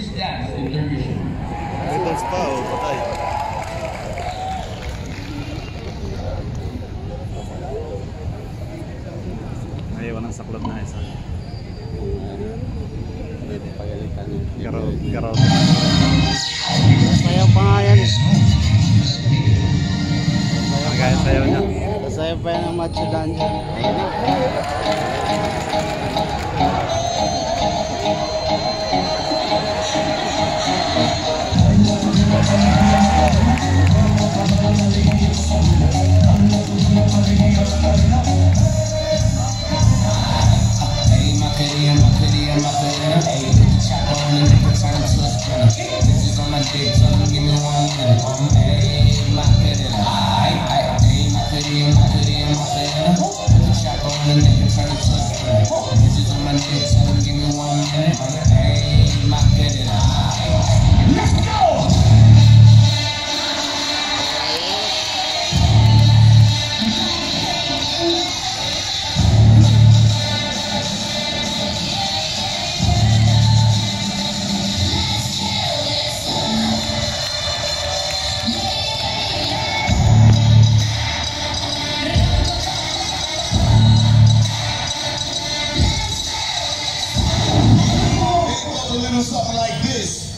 Rebels pa o patay. Ayaw ng saklot na isa. Pwede pagalitan yun. Garaw. Sayaw pa nga yan. Kaya sayaw niya. Sayaw pa yan ang macho dungeon. Ayun na. Something like this.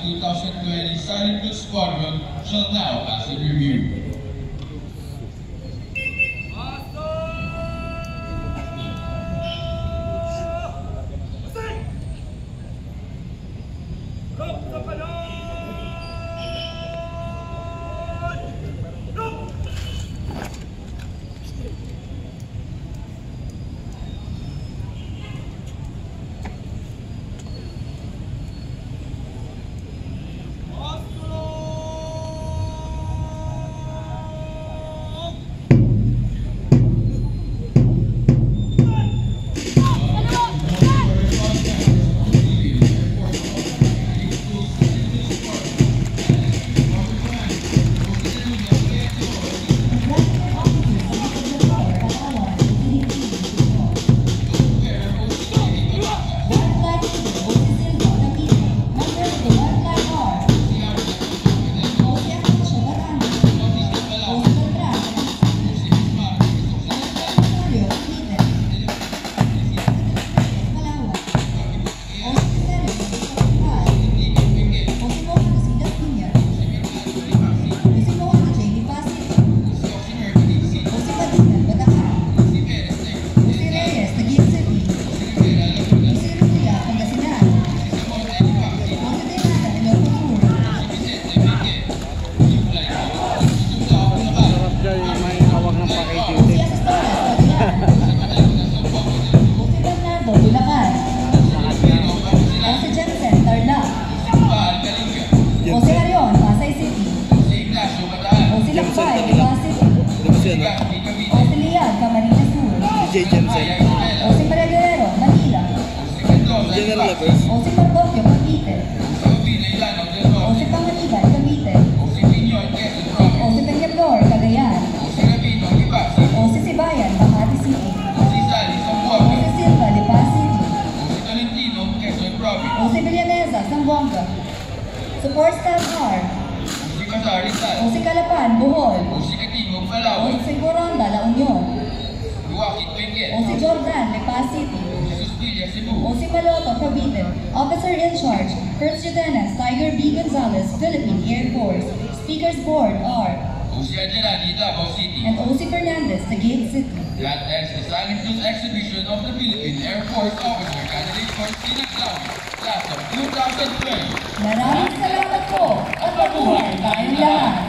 2020 Silent Blue Squadron shall now pass in review. General Lopez. O si Mordocchio Cavite. O si Panganiban Cavite. O si Peñaflor Cagayan. O si Sibayan Makati City. O si Silva Lipa City. O si Villanesa Zamboanga. Support Staff R. O si Calapan Bohol. O si Coronda La Union. O si Jordan Lipa City. O si Maloto Cavite. Officer in charge, First Lieutenant Tiger B. Gonzalez, Philippine Air Force. Speakers Board are and O.C. Fernandez, Taguig City. That ends the Silent News exhibition of the Philippine Air Force Officer Candidate for Sinaglaw, class of 2020. Maraming salamat po at mabuhay tayong lahat.